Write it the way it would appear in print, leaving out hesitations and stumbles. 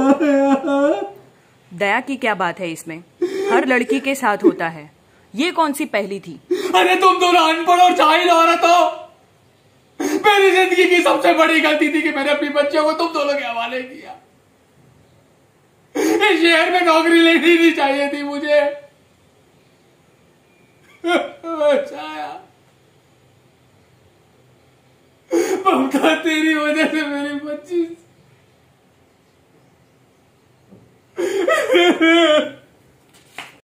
दया की क्या बात है इसमें? हर लड़की के साथ होता है, ये कौन सी पहली थी? अरे तुम दोनों अनपढ़ और जाहिल औरत हो। मेरी जिंदगी की सबसे बड़ी गलती थी कि मैंने अपनी बच्चियों को तुम दोनों के हवाले किया। इस शहर में नौकरी लेनी नहीं चाहिए थी मुझे। ममता, तेरी वजह से मेरी बच्ची